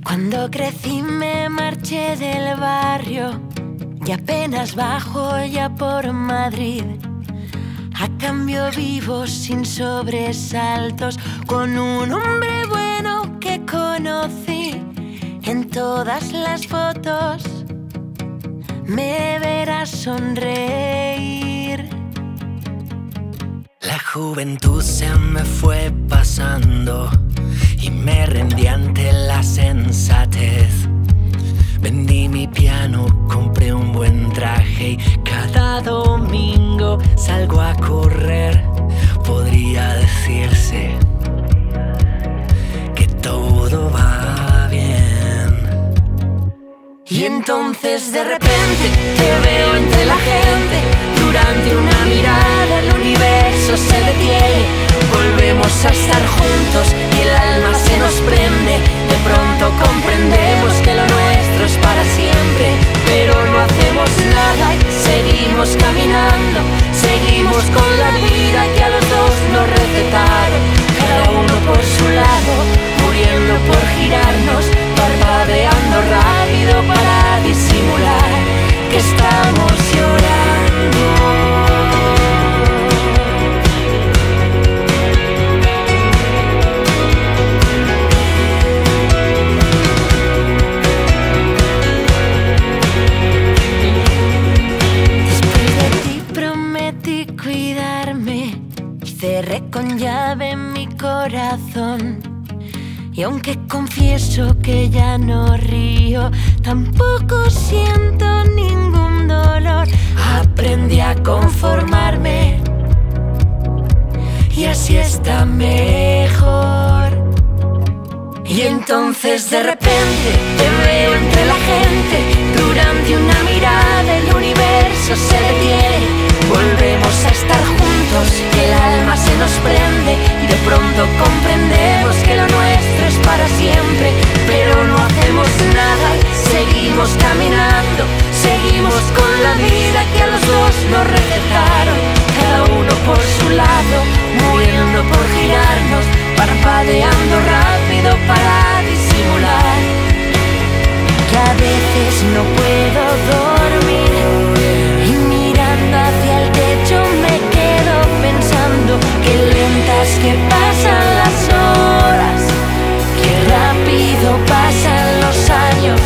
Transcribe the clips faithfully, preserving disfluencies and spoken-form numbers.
Cuando crecí me marché del barrio y apenas bajo ya por Madrid. A cambio vivo sin sobresaltos con un hombre bueno que conocí. En todas las fotos me verás sonreír. La juventud se me fue pasando y me rendí ante la sensatez. Vendí mi piano, compré un buen traje y cada domingo salgo a correr. Podría decirse que todo va bien. Y entonces de repente te veo entre la gente. Durante una mirada el universo se detiene. Volvemos a estar juntos y el alma se nos prende. De pronto comprendemos que lo nuestro es para siempre. Pero no hacemos nada y seguimos caminando. Seguimos con la vida que a los dos nos recetaron. Cada uno por su lado, muriendo por girarnos. Parpadeando rápido para disimular que estamos llorando. Cerré con llave mi corazón. Y aunque confieso que ya no río, tampoco siento ningún dolor. Aprendí a conformarme y así está mejor. Y entonces de repente te veo entre la gente. Durante una mirada el universo se detiene. Volvemos a estar juntos y el alma se nos prende. Y de pronto comprendemos que lo nuestro es para siempre. Pero no hacemos nada, seguimos caminando. Seguimos con la vida que a los dos nos recetaron. Cada uno por su lado, muriendo por girarnos. Parpadeando rápido para disimular que a veces no puedo dormir. Y mirando hacia el techo me quedo pensando qué lentas que pasan las horas, qué rápido pasan los años.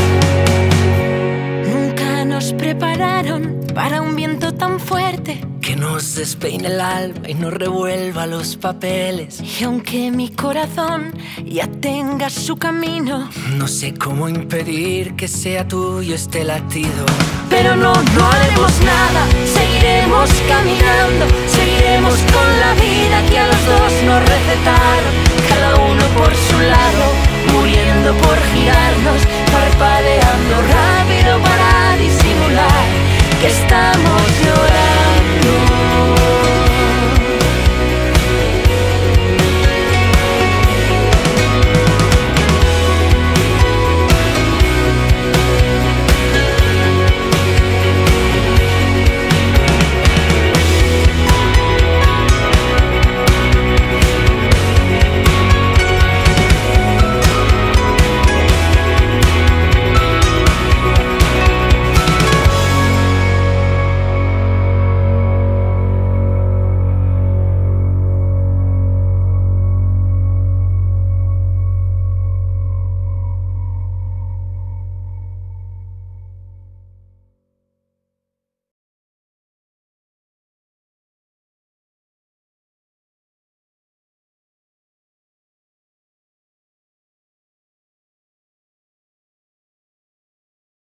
Nunca nos prepararon para un viento tan fuerte que nos despeine el alma y nos revuelva los papeles. Y aunque mi corazón ya tenga su camino, no sé cómo impedir que sea tuyo este latido. Pero no, no haremos nada, seguiremos caminando. Seguiremos con la vida que a los dos nos recetaron. Cada uno por su lado, muriendo por girarnos. Parpadeando rápido para disimular que estamos